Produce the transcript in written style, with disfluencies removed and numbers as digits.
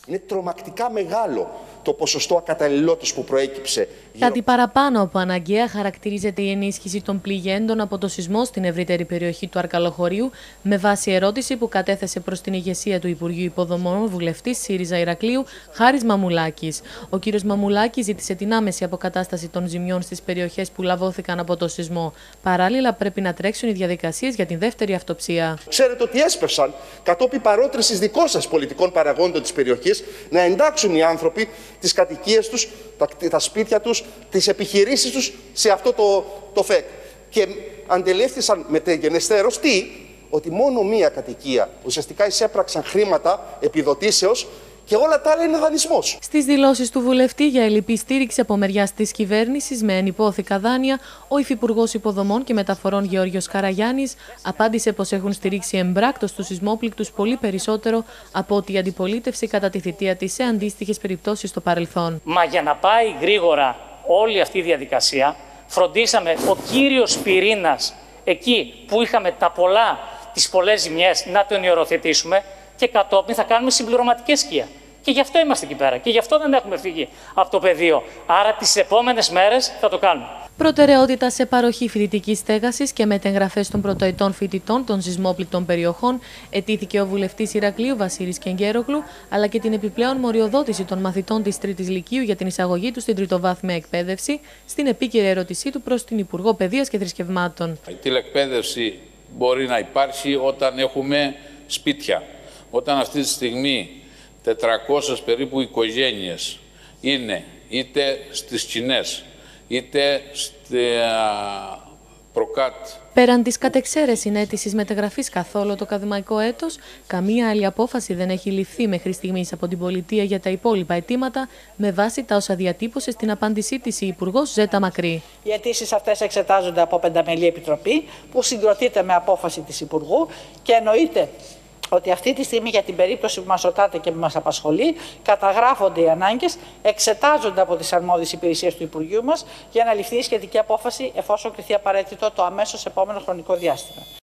Είναι τρομακτικά μεγάλο το ποσοστό ακαταλληλότητας που προέκυψε. Κάτι παραπάνω από αναγκαία χαρακτηρίζεται η ενίσχυση των πληγέντων από το σεισμό στην ευρύτερη περιοχή του Αρκαλοχωρίου, με βάση ερώτηση που κατέθεσε προς την ηγεσία του Υπουργείου Υποδομών βουλευτής ΣΥΡΙΖΑ Ηρακλείου, Χάρης Μαμουλάκης. Ο κ. Μαμουλάκης ζήτησε την άμεση αποκατάσταση των ζημιών στις περιοχές που λαβώθηκαν από το σεισμό. Παράλληλα, πρέπει να τρέξουν οι διαδικασίες για την δεύτερη αυτοψία. Ξέρετε ότι έσπευσαν κατόπιν παρότρινσης δικών σας πολιτικών παραγόντων της περιοχής να εντάξουν οι άνθρωποι τις κατοικίες τους, τα σπίτια τους, τις επιχειρήσεις τους σε αυτό το ΦΕΚ. Και αντελήφθησαν μετεγενεστέρως ότι μόνο μία κατοικία ουσιαστικά εισέπραξαν χρήματα επιδοτήσεως και όλα τα άλλα είναι δανεισμός. Στις δηλώσεις του βουλευτή για ελλειπή στήριξη από μεριάς της κυβέρνησης με ενυπόθηκα δάνεια, ο Υφυπουργός Υποδομών και Μεταφορών Γεώργιος Καραγιάννης απάντησε πως έχουν στηρίξει εμπράκτος τους σεισμόπληκτους πολύ περισσότερο από ότι η αντιπολίτευση κατά τη θητεία της σε αντίστοιχες περιπτώσεις στο παρελθόν. Μα για να πάει γρήγορα όλη αυτή η διαδικασία, φροντίσαμε ο κύριος πυρήνας εκεί που είχαμε τις πολλές ζημιές να τον ιεροθετήσουμε και κατόπιν θα κάνουμε συμπληρωματικές σκία. Και γι' αυτό είμαστε εκεί πέρα και γι' αυτό δεν έχουμε φύγει από το πεδίο. Άρα τις επόμενες μέρες θα το κάνουμε. Προτεραιότητα σε παροχή φοιτητικής στέγασης και μετεγγραφές των πρωτοετών φοιτητών των σεισμόπληκτων περιοχών αιτήθηκε ο βουλευτής Ηρακλείου Βασίλης Κενγκέρογλου, αλλά και την επιπλέον μοριοδότηση των μαθητών της Τρίτης Λυκείου για την εισαγωγή του στην τριτοβάθμια εκπαίδευση, στην επίκαιρη ερώτησή του προς την Υπουργό Παιδείας και Θρησκευμάτων. Η τηλεκπαίδευση μπορεί να υπάρξει όταν έχουμε σπίτια. Όταν αυτή τη στιγμή 400 περίπου οικογένειες είναι είτε στις Κινές, είτε στα Προκάτ. Πέραν της κατεξαίρεσης αίτησης μεταγραφής καθόλου το ακαδημαϊκό έτος, καμία άλλη απόφαση δεν έχει ληφθεί μέχρι στιγμής από την πολιτεία για τα υπόλοιπα αιτήματα, με βάση τα όσα διατύπωσε στην απάντησή της η Υπουργός Ζέτα Μακρύ. Οι αιτήσεις αυτές εξετάζονται από πενταμελή επιτροπή που συγκροτείται με απόφαση της Υπουργού και εννοείται ότι αυτή τη στιγμή για την περίπτωση που μας ρωτάτε και που μας απασχολεί, καταγράφονται οι ανάγκες, εξετάζονται από τις αρμόδιες υπηρεσίες του Υπουργείου μας για να ληφθεί η σχετική απόφαση εφόσον κριθεί απαραίτητο το αμέσως επόμενο χρονικό διάστημα.